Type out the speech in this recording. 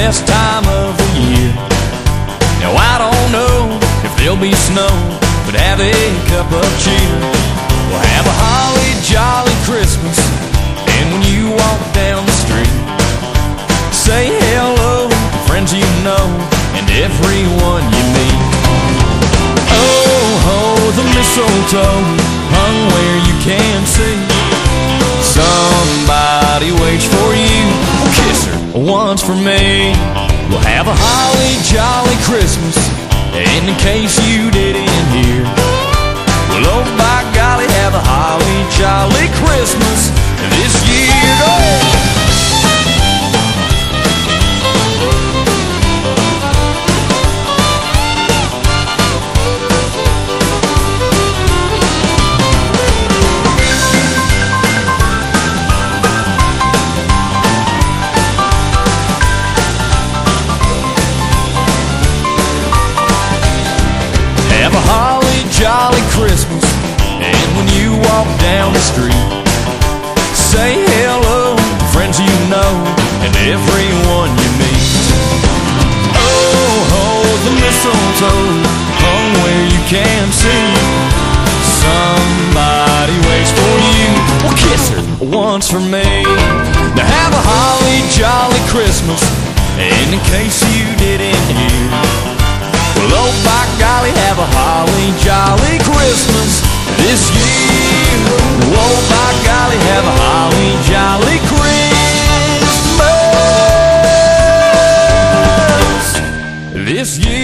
best time of the year. Now I don't know if there'll be snow, but have a cup of cheer. We'll have a holly jolly Christmas, and when you walk down the street, say hello to friends you know and everyone you meet. Oh ho, the mistletoe hung where you can see. Somebody waits for you, well, kiss her once for me. We'll have a holly jolly Christmas, and in case you didn't hear, well, oh by golly, have a holly jolly Christmas this year. Oh! Have a holly jolly Christmas, and when you walk down the street, say hello to friends you know and everyone you meet. Oh ho, the mistletoe hung where you can see. Somebody waits for you, well, kiss her once for me. Now have a holly jolly Christmas, and in case you didn't hear, well, oh by golly, have a holly jolly Christmas this year. Oh by golly, have a holly jolly Christmas this year.